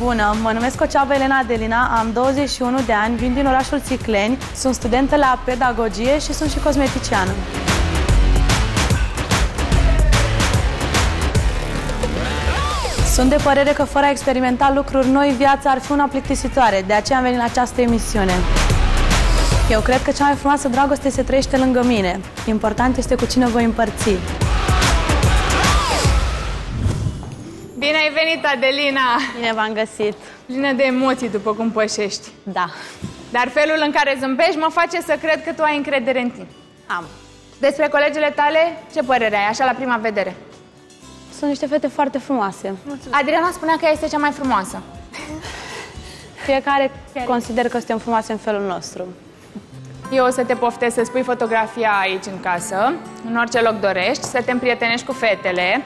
Bună, mă numesc Oceava Elena Adelina, am 21 de ani, vin din orașul Țicleni, sunt studentă la pedagogie și sunt și cosmeticiană. Sunt de părere că fără a experimenta lucruri noi, viața ar fi una plictisitoare, de aceea am venit la această emisiune. Eu cred că cea mai frumoasă dragoste se trăiește lângă mine. Important este cu cine voi împărți. Bine ai venit, Adelina! Bine v-am găsit. Plină de emoții, după cum pășești. Da. Dar felul în care zâmbești mă face să cred că tu ai încredere în tine. Am. Despre colegele tale, ce părere ai, așa la prima vedere? Sunt niște fete foarte frumoase. Mulțumesc. Adriana spunea că ea este cea mai frumoasă. Fiecare consider că suntem frumoase în felul nostru. Eu o să te poftesc să spui fotografia aici în casă, în orice loc dorești, să te împrietenești cu fetele